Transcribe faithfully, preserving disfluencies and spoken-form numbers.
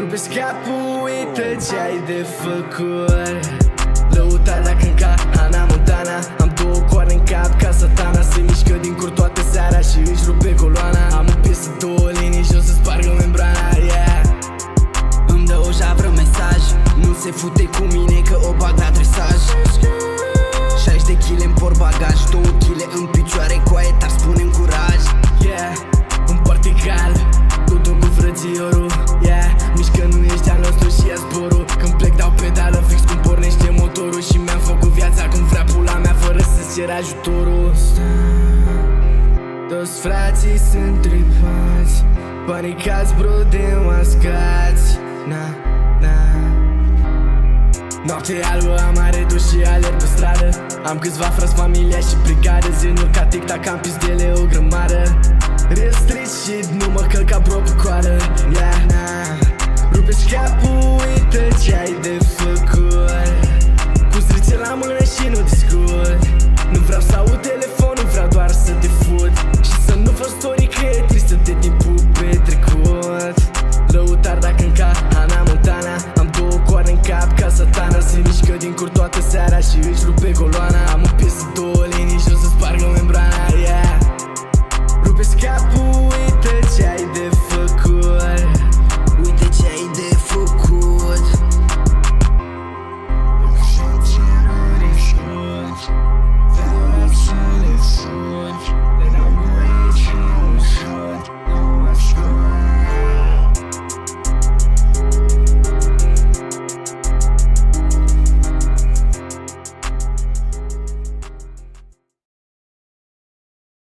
Rupe-și capul, uită ce-ai de făcut. Lăutat dacă înca Hannah Montana. Am două coarne în cap ca satana. Se mișcă din cur toată seara și își rupe coloana. Am o piesă, două linii și o să spargă membrana, yeah. Îmi dă o javră mesaj, nu se fute cu mine că o bag la dresaj. Șaizeci de kile în portbagaj, două kile în picioare, coaie tari spune-mi curaj. Yeah, un partical, totul cu frățiorul, yeah. Mișcă nu ești al nostru și ia zborul. Când plec dau pedală fix cum pornește motorul. Și mi-am făcut viața cum vrea pula mea fără să-ți cer ajutorul. Toți frații sunt tripați, panicați bro de mascați. Na, na. Noapte albă, am aretul și alerg pe stradă. Am câțiva frați, familia și brigadă. Zinul ca tic-tac, am pizdele o grămadă. Real street shit, nu mă călca bro pe coară, yeah, na. Rupe-și capul, uită ce-ai de făcut. Cu strițe la mână și nu discut.